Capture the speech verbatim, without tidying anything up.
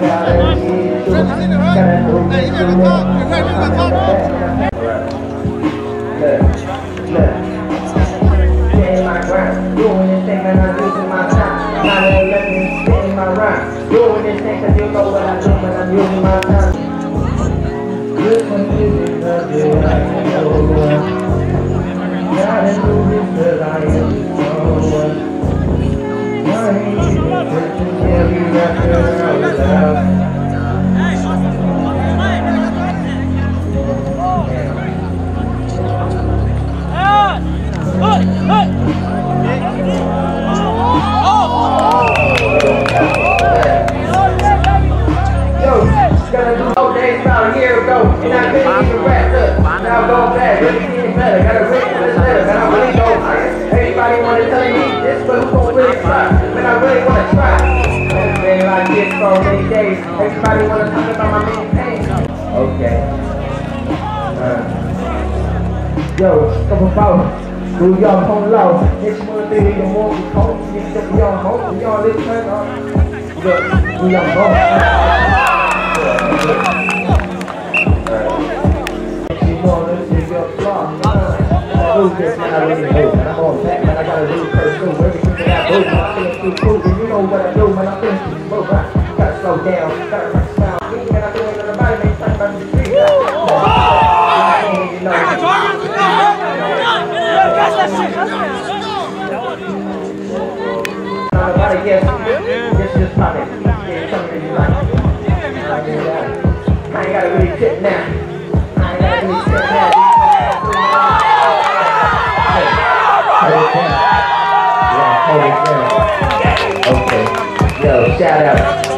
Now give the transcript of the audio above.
Doing this thing and I'm using my time. Now they let me spit in my rhyme. Doing this thing cause you know what I do when I'm using my time. This one is the day I know. Gotta do this cause I am so. I ain't even searching every record I was out. About a year ago, and I couldn't even rap. Look, now I'm going back, really getting better. Got a written for this letter, man. I really go higher. Everybody wanna tell me this, but who gon' really try? Man, I really wanna try. And it's been like this for many days. Everybody wanna talk about my main pain. Okay. Uh, yo, couple bottles. Do y'all home low? Next one thing you want to home. You get to y'all home. Y'all listen. Look, do y'all home. This man, I really know, man. I'm on back, man. I got a new person too. Everything that I do, man, I finish too cool. And you know what I do, man. I finish too slow, right? Gotta slow down, gotta press down. Man, I do it on the body, man. Talking about the street. I ain't even know. Nobody gets this just popping. Yeah, something that you like. I ain't gotta really tip now. I ain't gotta really tip now. Okay, yo, shout out.